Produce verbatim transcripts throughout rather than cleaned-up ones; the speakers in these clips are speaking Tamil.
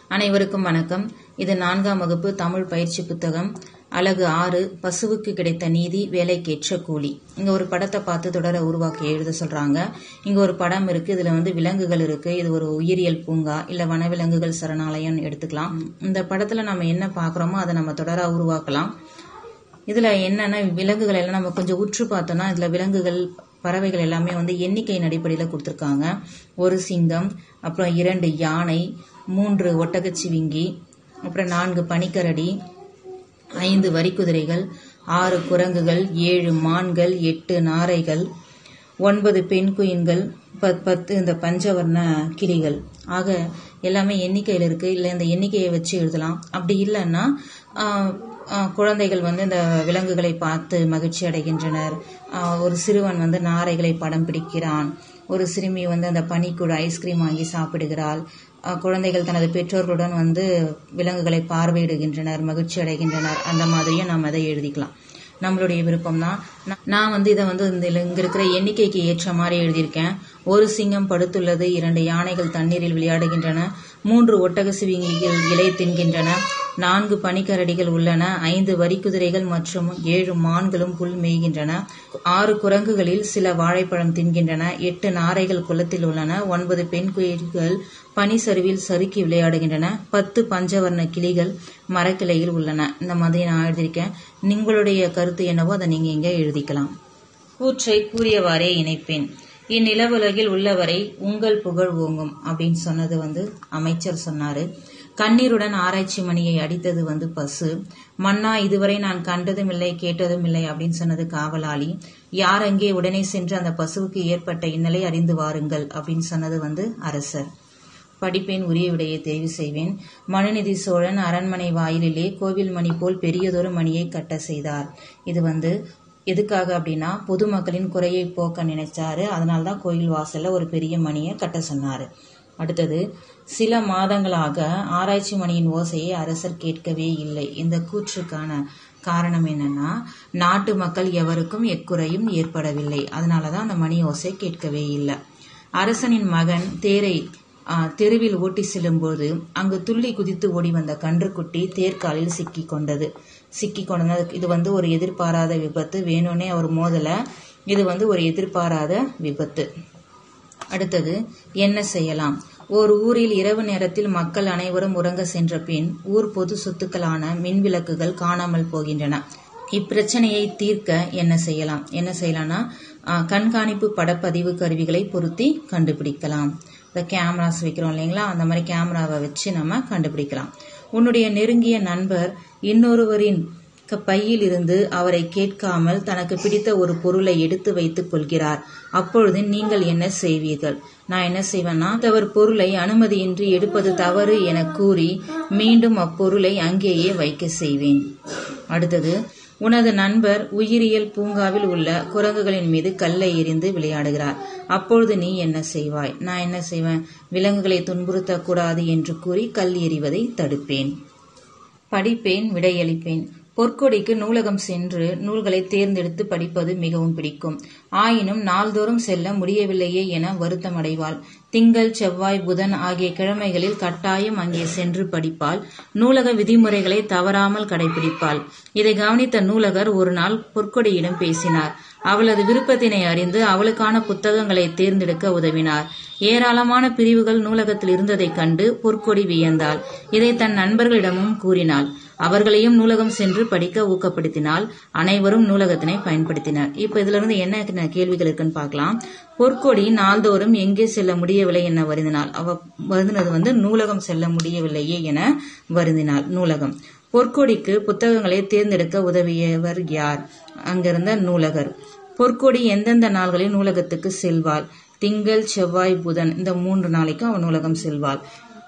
அனைவருக்கும் வணக்கம். இது நான்காம் வகுப்பு தமிழ் பயிற்சி புத்தகம், அலகு ஆறு, பசுவுக்கு கிடைத்த நீதி வேலைக்கேற்ற கூலி. இங்க ஒரு படத்தை பார்த்து தொடர உருவாக்கி எழுத சொல்றாங்க. இங்க ஒரு படம் இருக்கு. இதுல வந்து விலங்குகள் இருக்கு. இது ஒரு உயிரியல் பூங்கா இல்ல வனவிலங்குகள் சரணாலயம் எடுத்துக்கலாம். இந்த படத்துல நம்ம என்ன பாக்குறோமோ அதை நம்ம தொடரா உருவாக்கலாம். இதுல என்னன்னா விலங்குகள் எல்லாம் நம்ம கொஞ்சம் உற்று பார்த்தோம்னா இதுல விலங்குகள் பறவைகள் எல்லாமே வந்து எண்ணிக்கையின் அடிப்படையில் கொடுத்துருக்காங்க. ஒரு சிங்கம், அப்புறம் இரண்டு யானை, மூன்று ஒட்டகச்சிவிங்கி, அப்புறம் நான்கு பனிக்கரடி, ஐந்து வரிக்குதிரைகள், ஆறு குரங்குகள், ஏழு மான்கள், எட்டு நாரைகள், ஒன்பது பெண் குயின்கள், பத்து இந்த பஞ்சவர்ண கிளிகள். ஆக எல்லாமே எண்ணிக்கையில் இருக்கு. இல்லை இந்த எண்ணிக்கையை வச்சு எழுதலாம். அப்படி இல்லைன்னா குழந்தைகள் வந்து இந்த விலங்குகளை பார்த்து மகிழ்ச்சி அடைகின்றனர். ஒரு சிறுவன் வந்து நாரைகளை படம் பிடிக்கிறான். ஒரு சிறுமி வந்து அந்த பனிக்கூட ஐஸ்கிரீம் வாங்கி சாப்பிடுகிறாள். குழந்தைகள் தனது பெற்றோர்களுடன் வந்து விலங்குகளை பார்வையிடுகின்றனர், மகிழ்ச்சி அடைகின்றனர். அந்த மாதிரியும் நாம் அதை எழுதிக்கலாம். நம்மளுடைய விருப்பம் தான். நான் வந்து இதை வந்து இங்க இருக்கிற எண்ணிக்கைக்கு ஏற்ற மாதிரி எழுதியிருக்கேன். ஒரு சிங்கம் படுத்துள்ளது, இரண்டு யானைகள் தண்ணீரில் விளையாடுகின்றன, மூன்று ஒட்டக சிவிங்கிகள் இலை தின்கின்றன, நான்கு பனிக்கரடிகள் உள்ளன, ஐந்து வரிக்குதிரைகள் மற்றும் ஏழு மான்களும் புல் மேய்கின்றன, ஆறு குரங்குகளில் சில வாழைப்பழம் தின்கின்றன, எட்டு நாரைகள் குளத்தில் உள்ளன, ஒன்பது பெண் குயில்கள் பனி சரிவில் சறுக்கி விளையாடுகின்றன, பத்து பஞ்சவர்ண கிளிகள் மரக்கிளையில் உள்ளன. இந்த மாதிரி நான் எழுதியிருக்கேன். உங்களுடைய கருத்து என்னவோ அதை நீங்க இங்க எழுதிக்கலாம். கூற்றை கூறியவாறே இணைப்பேன். இந்நிலவுலகில் உள்ளவரை உங்கள் புகழ் ஓங்கும் அப்படின்னு சொன்னது வந்து அமைச்சர் சொன்னாரு. கண்ணீருடன் ஆராய்ச்சி மணியை அடித்தது வந்து பசு. மன்னா இதுவரை நான் கண்டதும் இல்லை கேட்டதும் இல்லை அப்படின்னு சொன்னது காவலாளி. யார் அங்கே உடனே சென்று அந்த பசுவுக்கு ஏற்பட்ட இந்நிலை அறிந்து வாருங்கள் அப்படின்னு சொன்னது வந்து அரசர். படிப்பேன், உரிய விடையை தெரிவு செய்வேன். மனுநீதி சோழன் அரண்மனை வாயிலிலே கோவில் மணி போல் பெரியதொரு மணியை கட்ட செய்தார். இது வந்து எதுக்காக அப்படின்னா பொதுமக்களின் குறையை போக்க நினைச்சாரு. அதனால்தான் கோயில் வாசல்ல ஒரு பெரிய மணியை கட்ட சொன்னாரு. அடுத்தது, சில மாதங்களாக ஆராய்ச்சி மணியின் ஓசையை அரசர் கேட்கவே இல்லை. இந்த கூற்றுக்கான காரணம் என்னன்னா நாட்டு மக்கள் எவருக்கும் எக்குறையும் ஏற்படவில்லை. அதனாலதான் அந்த மணி ஓசை கேட்கவே இல்லை. அரசனின் மகன் தேரை தெருவில் ஓட்டி செல்லும்போது அங்கு துள்ளி குதித்து ஓடி வந்த கன்றுக்குட்டி தேர்காலில் சிக்கி கொண்டது. சிக்கி கொண்டது இது வந்து ஒரு எதிர்பாராத விபத்து. வேணும்னே அவர் மோதல. இது வந்து ஒரு எதிர்பாராத விபத்து. அடுத்தது, என்ன செய்யலாம்? ஓர் ஊரில் இரவு நேரத்தில் மக்கள் அனைவரும் உறங்க சென்ற பின் ஊர் பொது சொத்துக்களான மின் விளக்குகள் காணாமல் போகின்றன. இப்பிரச்சனையை தீர்க்க என்ன செய்யலாம்? என்ன செய்யலாம்னா கண்காணிப்பு படப்பதிவு கருவிகளை பொருத்தி கண்டுபிடிக்கலாம். இந்த கேமராஸ் வைக்கிறோம் இல்லைங்களா, அந்த மாதிரி கேமராவை வச்சு நம்ம கண்டுபிடிக்கலாம். உன்னுடைய நெருங்கிய நண்பர் இன்னொருவரின் பையில் இருந்து அவரை கேட்காமல் தனக்கு பிடித்த ஒரு பொருளை எடுத்து வைத்துக் கொள்கிறார். அப்பொழுது நீங்கள் என்ன செய்வீர்கள்? நான் என்ன செய்வேன்னா அவர் பொருளை அனுமதியின்றி எடுப்பது தவறு என கூறி மீண்டும் அப்பொருளை அங்கேயே வைக்க செய்வேன். அடுத்தது, உனது நண்பர் உயிரியல் பூங்காவில் உள்ள குரங்குகளின் மீது கல்லை எறிந்து விளையாடுகிறார். அப்பொழுது நீ என்ன செய்வாய்? நான் என்ன செய்வேன்? விலங்குகளை துன்புறுத்தக்கூடாது என்று கூறி கல் எறிவதை தடுப்பேன். படிப்பேன், விடையளிப்பேன். பொற்கொடிக்கு நூலகம் சென்று நூல்களை தேர்ந்தெடுத்து படிப்பது மிகவும் பிடிக்கும். ஆயினும் நாள்தோறும் செல்ல முடியவில்லையே என வருத்தம் அடைவாள். திங்கள், செவ்வாய், புதன் ஆகிய கிழமைகளில் கட்டாயம் அங்கே சென்று படிப்பாள். நூலக விதிமுறைகளை தவறாமல் கடைபிடிப்பாள். இதை கவனித்த நூலகர் ஒரு நாள் பொற்கொடியிடம் பேசினார். அவளது விருப்பத்தினை அறிந்து அவளுக்கான புத்தகங்களை தேர்ந்தெடுக்க உதவினார். ஏராளமான பிரிவுகள் நூலகத்தில் இருந்ததைக் கண்டு பொற்கொடி வியந்தாள். இதை தன் நண்பர்களிடமும் கூறினாள். அவர்களையும் நூலகம் சென்று படிக்க ஊக்கப்படுத்தினால் அனைவரும் நூலகத்தினை பயன்படுத்தினர். இப்ப இதுல இருந்து என்ன கேள்விகள் இருக்குன்னு பார்க்கலாம். பொற்கொடி நாள்தோறும் எங்கே செல்ல முடியவில்லை என வருந்தினாள். அவ வருந்தினது வந்து நூலகம் செல்ல முடியவில்லையே என வருந்தினாள். நூலகம். பொற்கொடிக்கு புத்தகங்களை தேர்ந்தெடுக்க உதவியவர் யார்? அங்கிருந்த நூலகர். பொற்கொடி எந்தெந்த நாள்களில் நூலகத்துக்கு செல்வாள்? திங்கள், செவ்வாய், புதன் இந்த மூன்று நாளைக்கும் அவன் நூலகம் செல்வாள்.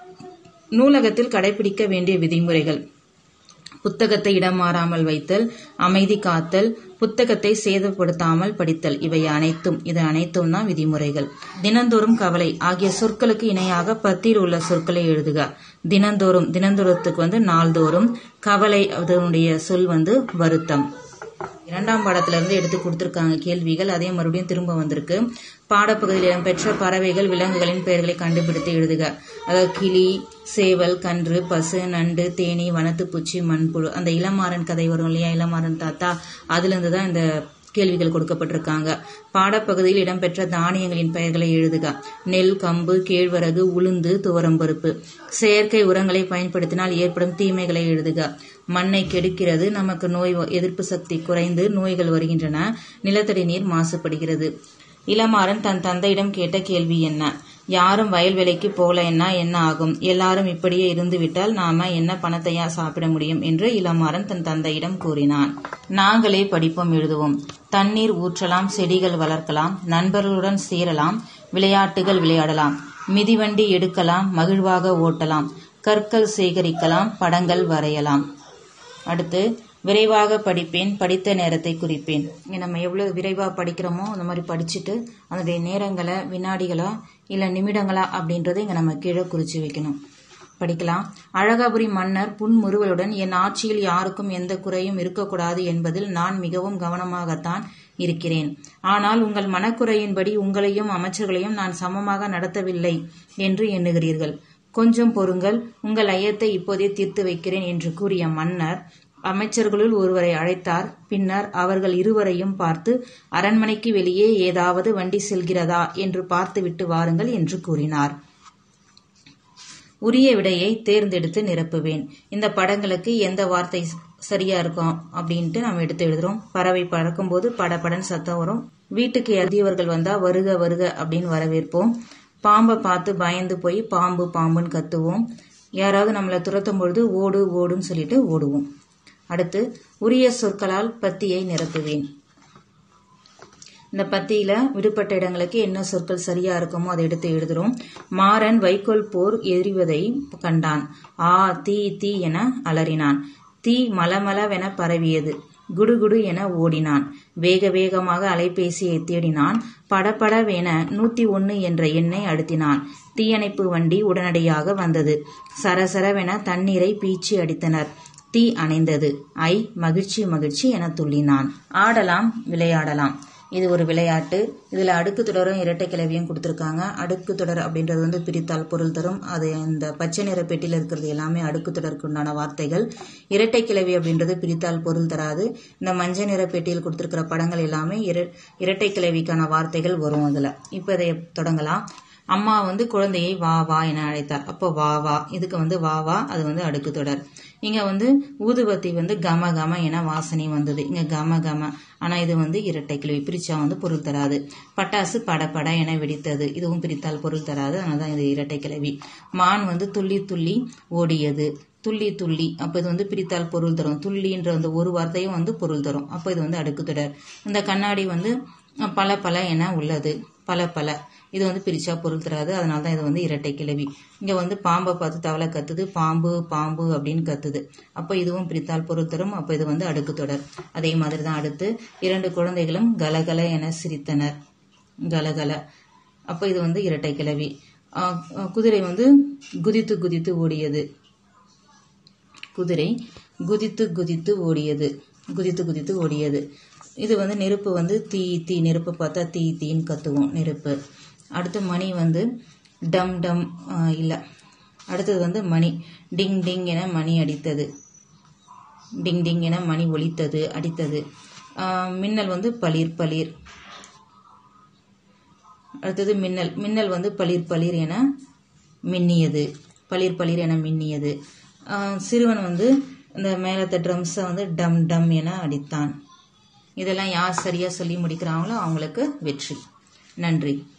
நூலகத்தில் கடைபிடிக்க வேண்டிய விதிமுறைகள்: புத்தகத்தை இடம் மாறாமல் வைத்தல், அமைதி காத்தல், புத்தகத்தை சேதப்படுத்தாமல் படித்தல். இவை அனைத்தும் இது அனைத்தும் தான் விதிமுறைகள். தினந்தோறும் கவலை ஆகிய சொற்களுக்கு இணையாக பத்தியில் உள்ள சொற்களை எழுதுக. தினந்தோறும் தினந்தோறத்துக்கு வந்து நாள்தோறும், கவலை அதனுடைய சொல் வந்து வருத்தம். இரண்டாம் பாடத்திலிருந்து எடுத்து கொடுத்துருக்காங்க கேள்விகள், அதே மறுபடியும் திரும்ப வந்திருக்கு. பாடப்பகுதியில் இடம்பெற்ற பறவைகள் விலங்குகளின் பெயர்களை கண்டுபிடித்து எழுதுக. அதாவது கிளி, சேவல், கன்று, பசு, நண்டு, தேனி, வனத்துப்பூச்சி, மண்புழு. அந்த இளமாறன் கதை வரும் இல்லையா, இளமாறன் தாத்தா, அதுல இருந்து தான் இந்த கேள்விகள் கொடுக்கப்பட்டிருக்காங்க. பாடப்பகுதியில் இடம்பெற்ற தானியங்களின் பெயர்களை எழுதுக. நெல், கம்பு, கேழ்வரகு, உளுந்து, துவரம்பருப்பு. செயற்கை உரங்களை பயன்படுத்தினால் ஏற்படும் தீமைகளை எழுதுக. மண்ணை கெடுக்கிறது, நமக்கு நோய் எதிர்ப்பு சக்தி குறைந்து நோய்கள் வருகின்றன, நிலத்தடி நீர் மாசுபடுகிறது. இளமாறன் தன் தந்தையிடம் கேட்ட கேள்வி என்ன? யாரும் வயல் வேலைக்கு போகலைன்னா என்ன ஆகும்? எல்லாரும் இப்படியே இருந்து விட்டால் நாம என்ன பணத்தையா சாப்பிட முடியும் என்று இளமாறன் தன் தந்தையிடம் கூறினான். நாங்களே படிப்போம், எழுதுவோம். தண்ணீர் ஊற்றலாம், செடிகள் வளர்க்கலாம், நண்பர்களுடன் சேரலாம், விளையாட்டுகள் விளையாடலாம், மிதிவண்டி எடுக்கலாம், மகிழ்வாக ஓட்டலாம், கற்கள் சேகரிக்கலாம், படங்கள் வரையலாம். அடுத்து, விரைவாக படிப்பேன், படித்த நேரத்தை குறிப்பேன். இங்கே நம்ம எவ்வளோ விரைவாக படிக்கிறோமோ அந்த மாதிரி படிச்சுட்டு அதனுடைய நேரங்களை வினாடிகளா இல்லை நிமிடங்களா அப்படின்றத இங்கே நம்ம கீழே குறித்து வைக்கணும். படிக்கலாம். அழகாபுரி மன்னர் புன்முறுவலுடன், என் ஆட்சியில் யாருக்கும் எந்த குறையும் இருக்கக்கூடாது என்பதில் நான் மிகவும் கவனமாகத்தான் இருக்கிறேன். ஆனால் உங்கள் மனக்குறையின்படி உங்களையும் அமைச்சர்களையும் நான் சமமாக நடத்தவில்லை என்று எண்ணுகிறீர்கள். கொஞ்சம் பொறுங்கள், உங்கள் ஐயத்தை இப்போதே தீர்த்து வைக்கிறேன் என்று கூறிய மன்னர் அமைச்சர்களுள் ஒருவரை அழைத்தார். பின்னர் அவர்கள் இருவரையும் பார்த்து, அரண்மனைக்கு வெளியே ஏதாவது வண்டி செல்கிறதா என்று பார்த்துவிட்டு வாருங்கள் என்று கூறினார். உரிய விடையை தேர்ந்தெடுத்து நிரப்புவேன். இந்த படங்களுக்கு எந்த வார்த்தை சரியா இருக்கும் அப்படின்ட்டு நம்ம எடுத்து எழுதுறோம். பறவை பறக்கும்போது படபடன் சத்தம் வரும். வீட்டுக்கு எழுதியவர்கள் வந்தா வருக வருக அப்படின்னு வரவேற்போம். பாம்பை பார்த்து பயந்து போய் பாம்பு பாம்புன்னு கத்துவோம். யாராவது நம்மளை துரத்தும் பொழுது ஓடு ஓடுன்னு சொல்லிட்டு ஓடுவோம். அடுத்து, உரிய சொற்களால் பத்தியை நிரப்புவேன். இந்த பத்தியில விடுபட்ட இடங்களுக்கு என்ன சொற்கள் சரியா இருக்குமோ அதை எடுத்து எழுதுறோம். மாறன் வைக்கோல் போர் எரிவதை கண்டான். ஆ தீ தீ என அலறினான். தீ மலமளவென பரவியது. குடுகுடு என ஓடினான். வேக வேகமாக அலைபேசியை தேடினான். படபடவென நூத்தி ஒன்னு என்ற எண்ணை அழுத்தினான். தீயணைப்பு வண்டி உடனடியாக வந்தது. சரசரவென தண்ணீரை பீச்சி அடித்தனர். தீ அணைந்தது. ஐ மகிழ்ச்சி மகிழ்ச்சி என துள்ளினான். ஆடலாம், விளையாடலாம். இது ஒரு விளையாட்டு. இதுல அடுக்கு தொடரும் இரட்டை கிளவியும் கொடுத்திருக்காங்க. அடுக்கு தொடர் அப்படின்றது வந்து பிரித்தால் பொருள் தரும். அது இந்த பச்சை நிற பெட்டியில இருக்கிறது எல்லாமே அடுக்கு தொடருக்கு உண்டான வார்த்தைகள். இரட்டை கிளவி அப்படின்றது பிரித்தால் பொருள் தராது. இந்த மஞ்சள் நிற பெட்டியில் கொடுத்திருக்கிற படங்கள் எல்லாமே இரட்டை கிளவிக்கான வார்த்தைகள் வரும் அதுல. இப்ப இதை தொடங்கலாம். அம்மா வந்து குழந்தையை வா வா என அழைத்தார். அப்போ வா வா, இதுக்கு வந்து வா வா, அது வந்து அடுக்கு தொடர். இங்க வந்து ஊதுபத்தி வந்து கம கம என வாசனை வந்தது. இங்க கம கம, ஆனா இது வந்து இரட்டை கிளவி, பிரிச்சா வந்து பொருள் தராது. பட்டாசு பட பட என வெடித்தது, இதுவும் பிரித்தால் பொருள் தராது, அதனாலதான் இது இரட்டை கிளவி. மான் வந்து துள்ளி துள்ளி ஓடியது. துள்ளி துள்ளி, அப்ப இது வந்து பிரித்தால் பொருள் தரும். துள்ளின்ற அந்த ஒரு வார்த்தையும் வந்து பொருள் தரும். அப்ப இது வந்து அடுக்கு தொடர். இந்த கண்ணாடி வந்து பல பல என உள்ளது. பல பல, இது வந்து பிரிச்சா பொருள் தராது, அதனாலதான் இது வந்து இரட்டை கிளவி. இங்க வந்து பாம்பை பார்த்து தவளை கத்துது. பாம்பு பாம்பு அப்படின்னு கத்துது. அப்ப இதுவும் பிரித்தால் பொருள் தரும். அப்ப இது வந்து அடுக்கு தொடர். அதே மாதிரிதான் அடுத்து, இரண்டு குழந்தைகளும் கலகல என சிரித்தனர். கலகல, அப்ப இது வந்து இரட்டை கிளவி. குதிரை வந்து குதித்து குதித்து ஓடியது. குதிரை குதித்து குதித்து ஓடியது. குதித்து குதித்து ஓடியது. இது வந்து நெருப்பு வந்து தீ தீ, நெருப்பு பார்த்தா தீ தீன்னு கத்துவோம், நெருப்பு. அடுத்து மணி வந்து டம் டம் இல்லை, அடுத்தது வந்து மணி டிங் டிங் என மணி அடித்தது. டிங் டிங் என மணி ஒலித்தது, அடித்தது. மின்னல் வந்து பளிர் பளிர். அடுத்தது மின்னல், மின்னல் வந்து பளிர் பளிர் என மின்னியது. பளிர் பளிர் என மின்னியது. சிறுவன் வந்து இந்த மேலத்த ட்ரம்ஸை வந்து டம் டம் என அடித்தான். இதெல்லாம் யார் சரியா சொல்லி முடிக்கிறாங்களோ அவங்களுக்கு வெற்றி. நன்றி.